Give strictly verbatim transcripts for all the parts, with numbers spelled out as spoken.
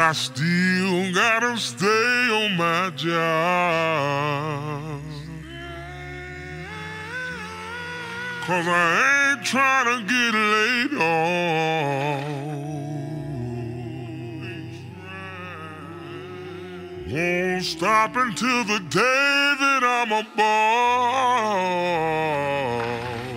I still gotta stay on my job, 'cause I ain't tryna get laid off. Won't stop until the day that I'm a boss.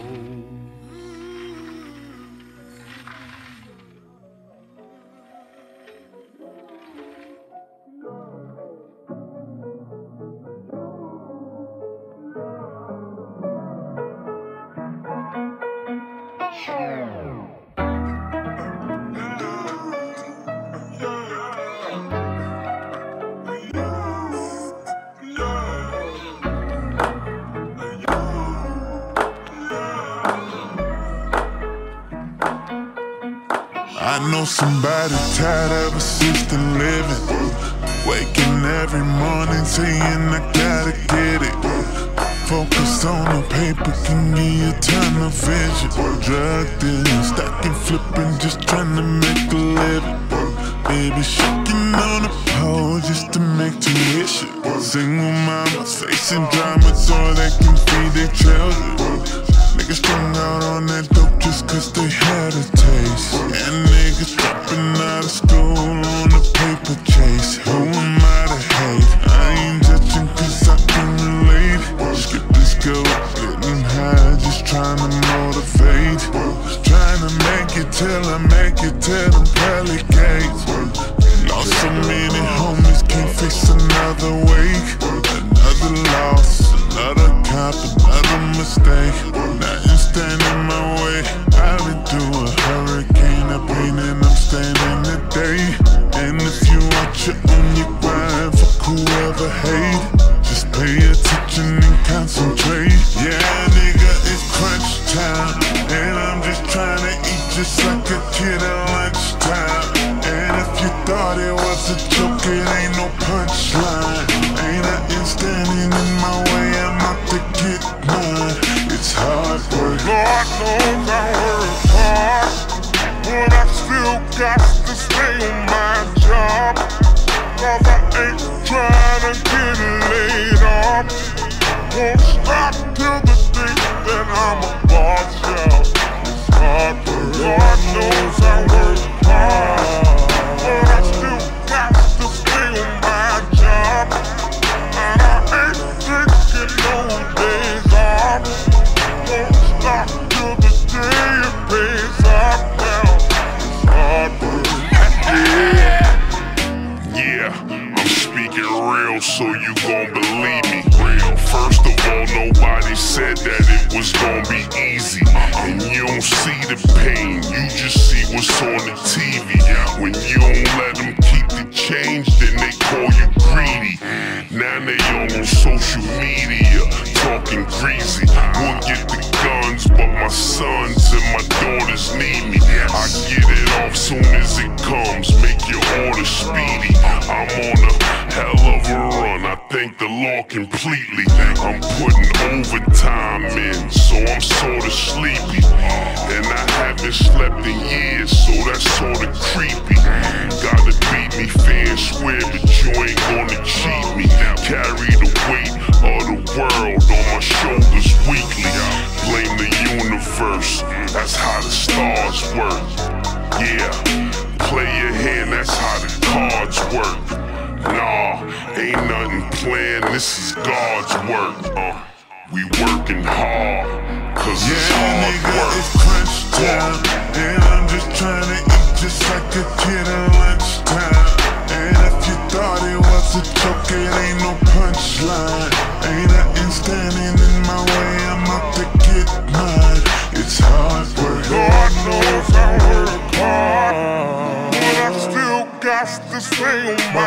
I know somebody tired of assisted living, waking every morning saying I gotta get it. Focus on the paper can give you a ton of vision. Drug dealing, stacking, flipping, just trying to make a living. Baby shaking on a pole just to make tuition. Single mamas facing drama so they can feed their children. Niggas strung out on that dope just 'cause they had a taste. And niggas dropping out of school on a paper chase. Who am I to hate? I ain't judging 'cause I can relate. Skip this girl, getting high, just trying to motivate. Just trying to make it till I make it till them pearly gates. Lost so many homies, can't face another wake. Another loss, another cop, another mistake. Nothing stand in my way. I've been through a hurricane of pain and I'm standing today. And if you watch it on your grind, fuck whoever hate. Just pay attention and concentrate. Yeah, nigga, it's crunch time, and I'm just trying to eat just like a kid at lunchtime. And if you thought it was a joke, it ain't no punchline. Ain't nothing standing in my way, I'm out to get mine. It's hard work. Lord knows I work hard, but I still got to stay on my job, 'cause I ain't tryna get laid off. Won't stop till the day that I'm a boss, yeah. It's hard work. Lord knows I work hard, but I still got to stay on my job, and I ain't taking no days off. Won't stop till the day it pays off now. It's hard work. Yeah, yeah, I'm speaking real, so you gon' believe me. Real. First of all, nobody said that it was gon' be easy, and you don't see the pain, you just see what's on the T V. When you don't let them keep the change, then they call you greedy. Now they on social media talking greasy. We'll get the guns, but my sons and my daughters need me. I get it off soon as it comes, make your order speedy. I'm on a hell of a run, I thank the Lord completely. I'm putting overtime in, so I'm sorta sleepy. And I haven't slept in years, so that's sorta creepy. Gotta beat me fair and square, but you ain't gonna cheat me. Carry the weight of the world on my shoulders weekly. Blame the universe, that's how the stars work. Yeah, play your hand, that's how the cards work. Nah, ain't nothing planned, this is God's work. Uh, we working hard, 'cause Yeah, it's hard nigga, work. it's crunch time, and I'm just trying to eat just like a kid at lunchtime. And if you thought it was a joke, it ain't no punchline. Ain't nothing standing in my way, I'm out to get mine. It's hard work. Lord knows I work hard, but I still got to stay on my